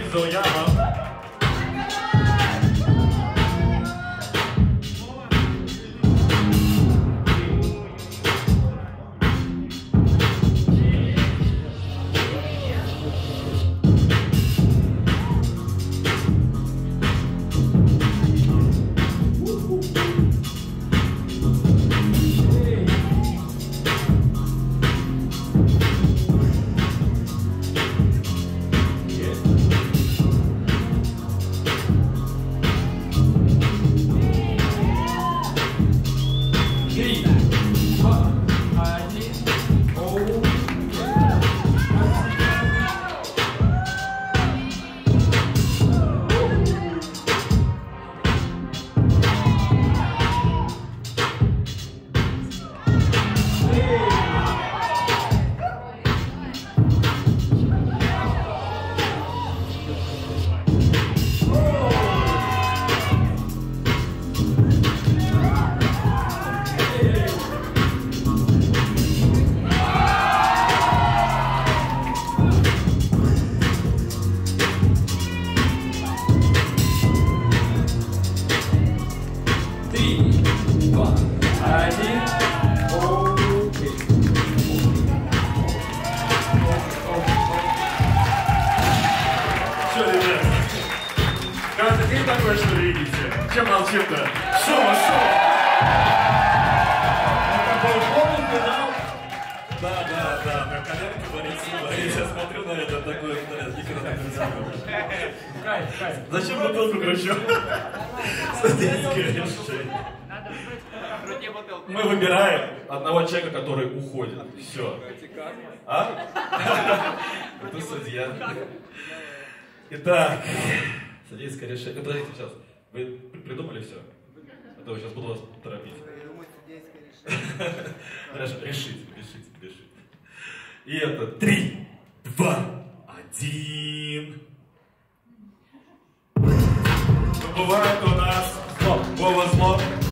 So ja, Mann. Ты такой, что ли, видите? Чем молчим-то? Шоу! Это был полный финал. Да, прям коленки борется. Я смотрю на это, такой Кайф. Зачем бутылку кручу? Статистическое решение. Мы выбираем одного человека, который уходит. Все. А? Ты судья. Итак. Садись, решение. Подождите, сейчас. Вы придумали все? А то я сейчас буду вас торопить. Хорошо, решите. И это 3, 2, 1. Бывает у нас зло.